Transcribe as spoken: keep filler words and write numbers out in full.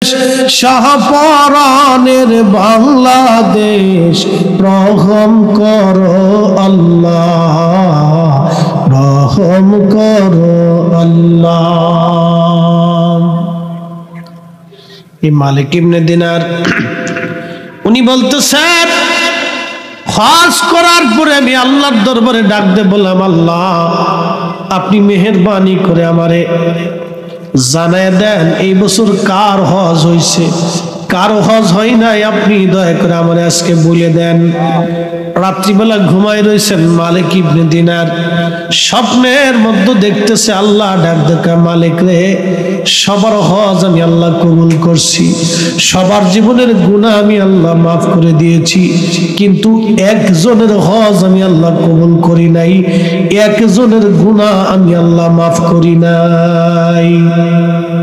শাহপরানের বাংলাদেশ রহম করো আল্লাহ, রহম করো আল্লাহ। এই মালিক ইবনে দিনার উনি বলতেছেন, হজ করার পরে আমি আল্লাহর দরবারে ডাক দিয়ে বললাম, আল্লাহ আপনি মেহেরবানি করে আমারে জানায় দেন এই বছর কার হজ হইছে, কার হজ হয় নাই, আপনি দয়া করে আমারে আজকে বলে দেন। রাত্রিবেলা ঘুমাই রয়েছেন মালিক ইবনে দিনার, স্বপ্নের মধ্যে দেখতেছে আল্লাহ ডাক দেখা, মালিক রে সবার হজ আমি আল্লাহ কবুল করছি, সবার জীবনের গুনাহ আমি আল্লাহ মাফ করে দিয়েছি, কিন্তু একজনের হজ আমি আল্লাহ কবুল করি নাই, একজনের গুনাহ আমি আল্লাহ মাফ করি নাই।